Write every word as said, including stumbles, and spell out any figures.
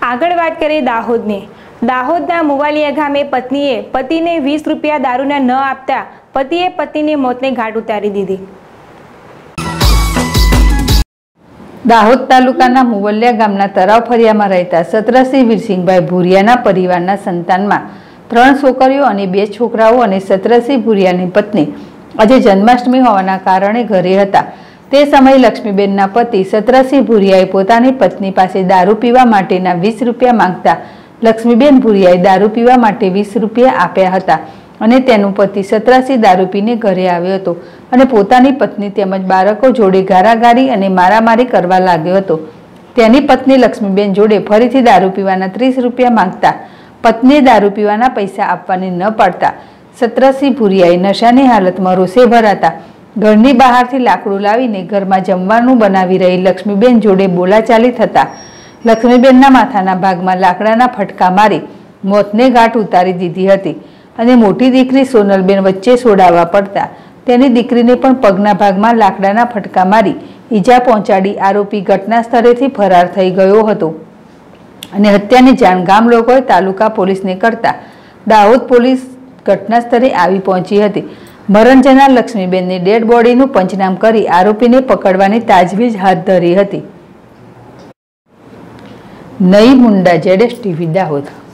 આગળ વાત કરીએ દાહોદની. દાહોદના મુવાલિયા ગામે પત્નીએ પતિને વીસ રૂપિયા દારૂના ન આપતા પતિએ પત્નીની મોતને ઘાટ ઉતારી દીધી. દાહોદ તાલુકાના મુવલિયા ગામના તરાવ ફરિયામાં રહેતા સતરસિંહ વીરસિંહભાઈ ભુરિયાના પરિવારના સંતાનમાં ત્રણ છોકરીઓ અને બે છોકરાઓ અને સતરસિંહ ભુરિયાની પત્ની આજે જન્માષ્ટમી હોવાના કારણે ઘરે હતા. તે સમયે લક્ષ્મીબેનના પતિ સતરસિંહ ભુરિયાએ પોતાની પત્ની પાસે દારૂ પીવા માટેના વીસ રૂપિયા માંગતા લક્ષ્મીબેન ભુરિયાએ દારૂ પીવા માટે વીસ રૂપિયા આપ્યા હતા અને તેનું પતિ સતરસિંહ દારૂ પીને ઘરે આવ્યો હતો અને પોતાની પત્ની તેમજ બાળકો જોડે ગારાગારી અને મારામારી કરવા લાગ્યો હતો. તેની પત્ની લક્ષ્મીબેન જોડે ફરીથી દારૂ પીવાના ત્રીસ રૂપિયા માંગતા પત્નીએ દારૂ પીવાના પૈસા આપવાની ન પાડતા સતરસિંહ ભુરિયાએ નશાની હાલતમાં રોષે ભરાતા ઘરની બહારથી લાકડું લાવીને ઘરમાં જમવાનું બનાવી રહી લક્ષ્મીબેન જોડે બોલાચાલી થતા લક્ષ્મીબેનના માથાના ભાગમાં લાકડાના ફટકા મારી મોતને ઘાટ ઉતારી દીધી હતી અને મોટી દીકરી સોનલબેન વચ્ચે સોડાવવા પડતા તેની દીકરીને પણ પગના ભાગમાં લાકડાના ફટકા મારી ઈજા પહોંચાડી આરોપી ઘટના સ્થળેથી ફરાર થઈ ગયો હતો અને હત્યાની જાણ ગામ લોકોએ તાલુકા પોલીસને કરતા દાહોદ પોલીસ ઘટના સ્થળે આવી પહોંચી હતી. મરણ જનાર લક્ષ્મીબેનની ડેડ બોડીનું પંચનામ કરી આરોપીને પકડવાની તાજવીજ હાથ ધરી હતી. નઈ મુંડા જેડેશ ટીવી દાહોદ.